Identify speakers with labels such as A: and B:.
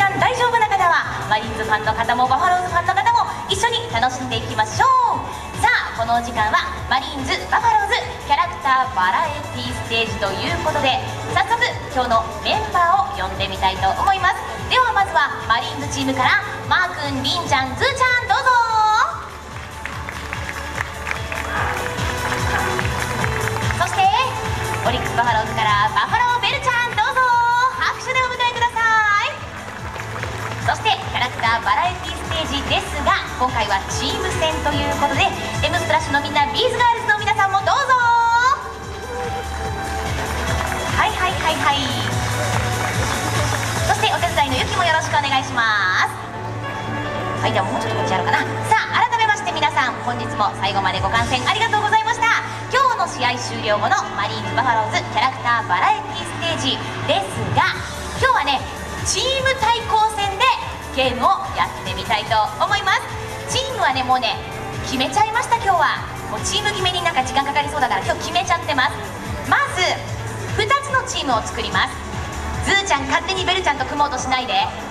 A: さん大丈夫な方はマリーンズファンの方もバファローズファンの方も一緒に楽しんでいきましょう。さあこのお時間はマリーンズバファローズキャラクターバラエティステージということで、早速今日のメンバーを呼んでみたいと思います。ではまずはマリーンズチームからマー君、リンちゃん、ズーちゃんどうぞ。そしてオリックスバファローズからバファローベルちゃんどうぞ拍手でお迎えください。そしてキャラクターバラエティステージですが、今回はチーム戦ということで M スプラッシュのみんな、ビーズガールズの皆さんもどうぞ。はいはいはいはい。そしてお手伝いのゆきもよろしくお願いします。はい、ではもうちょっとこっちあるかな。さあ改めまして皆さん、本日も最後までご観戦ありがとうございました。今日の試合終了後のマリーンズバファローズキャラクターバラエティステージですが、今日はねチーム対抗戦でゲームをやってみたいと思います。チームはねもうね決めちゃいました。今日はもうチーム決めになんか時間かかりそうだから今日決めちゃってます。まず2つのチームを作ります。ズーちゃん勝手にベルちゃんと組もうとしないで。